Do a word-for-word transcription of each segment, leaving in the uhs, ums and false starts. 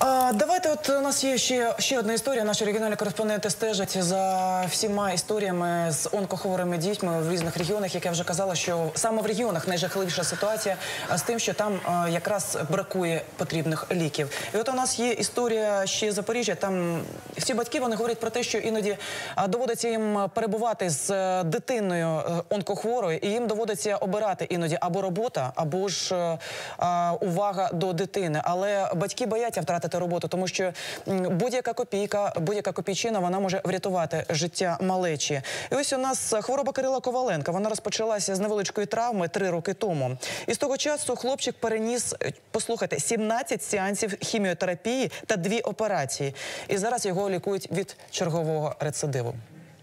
А, давайте, от у нас є ще, ще одна історія. Наші регіональні кореспонденти стежать за всіма історіями з онкохворими дітьми в різних регіонах. Як я вже казала, що саме в регіонах найжахливіша ситуація з тим, що там а, якраз бракує потрібних ліків. І от у нас є історія ще з Запоріжжя. Там всі батьки, вони говорять про те, що іноді а, доводиться їм перебувати з а, дитиною онкохворою, і їм доводиться обирати іноді або робота, або ж а, увага до дитини. Але батьки бояться втратити роботу, тому що будь-яка копійка, будь-яка копійчина, вона може врятувати життя малечі. І ось у нас хвороба Кирила Коваленка. Вона розпочалася з невеличкої травми три роки тому. І з того часу хлопчик переніс, послухайте, сімнадцять сеансів хіміотерапії та дві операції. І зараз його лікують від чергового рецидиву.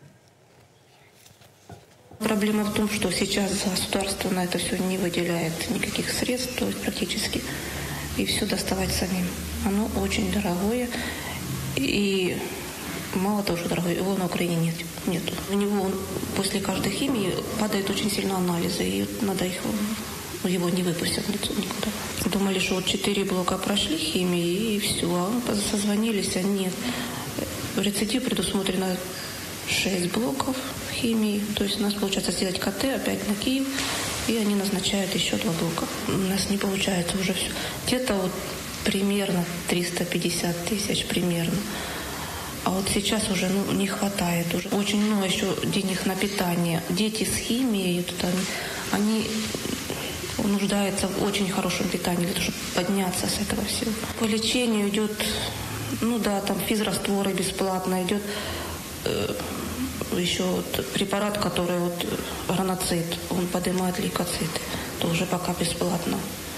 Проблема в том, что сейчас государство на это все не выделяет никаких средств, то есть практически, и все доставать самим. Оно очень дорогое, и мало того, что дорогое, его на Украине нет. Нету. У него после каждой химии падают очень сильно анализы, и надо их, его не выпустят никуда. Думали, что вот четыре блока прошли химии, и все, а созвонились, а нет. В рецидив предусмотрено шесть блоков химии, то есть у нас получается сделать КТ опять на Киев, и они назначают еще два блока. У нас не получается уже все. Где-то вот примерно триста пятьдесят тысяч примерно. А вот сейчас уже ну, не хватает уже. Очень много еще денег на питание. Дети с химией, тут они, они нуждаются в очень хорошем питании, для того, чтобы подняться с этого всего. По лечению идет, ну да, там физрастворы бесплатно идет. Э, еще вот препарат, который вот граноцит, он поднимает лейкоциты, тоже пока бесплатно.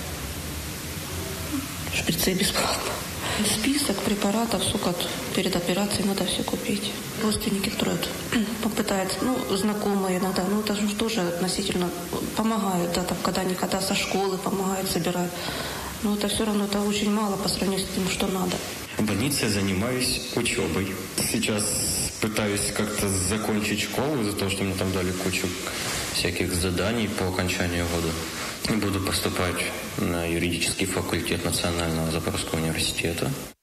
Шприцы бесплатно. Список препаратов, сколько перед операцией надо все купить. Родственники строят, попытаются, ну, знакомые иногда, ну, это же тоже относительно помогают, да, там, когда-никогда со школы помогают, собирают. Но это все равно, это очень мало по сравнению с тем, что надо. В больнице я занимаюсь учебой. Сейчас пытаюсь как-то закончить школу из-за того, что мне там дали кучу всяких заданий по окончанию года. И буду поступать на юридический факультет Национального Запорожского университета.